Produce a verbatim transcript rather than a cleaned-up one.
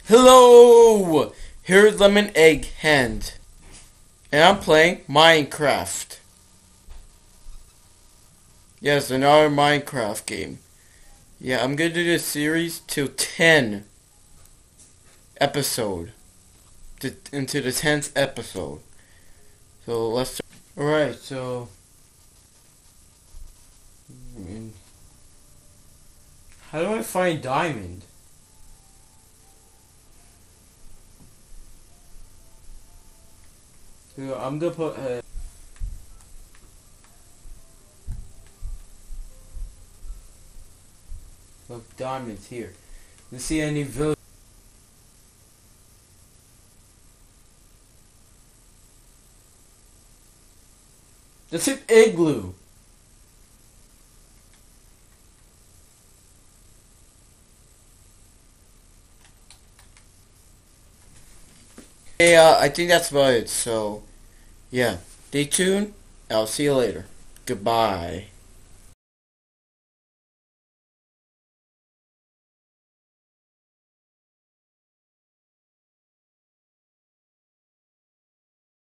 Hello! Here's Lemon Egg Hand. And I'm playing Minecraft. Yes, another Minecraft game. Yeah, I'm gonna do this series till ten episode. To, into the tenth episode. So let's start. Alright, so how do I find diamond? So I'm gonna put uh, look, diamonds here. Let's see any village. That's an igloo. Yeah, I think that's about it. So, yeah, stay tuned. I'll see you later. Goodbye.